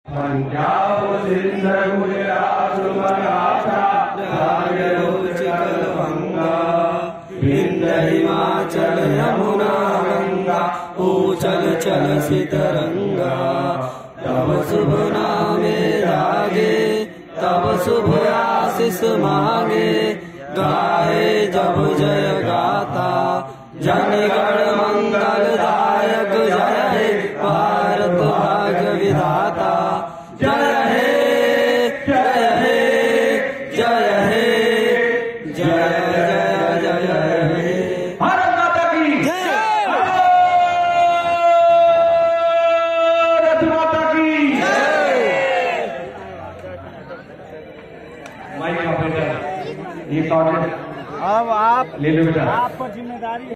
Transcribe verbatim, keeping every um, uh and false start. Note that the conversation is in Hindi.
पंजाब सिंध गुजरात मराठा गंगा विंध्य हिमाचल यमुना गंगा ऊचल चल सितरंगा। तब शुभ नामे जागे तब शुभ आशीष मांगे गाए जब जय गाता जनगण मंगलदायक जय हे भारत भाग्य विधाता। जय हे जय हे जय हे जय जय जय हे भारत माता की जय भारत माता की जय। माइक ऑपरेटर ये कौन है? अब आप ले लो बेटा। आप पर जिम्मेदारी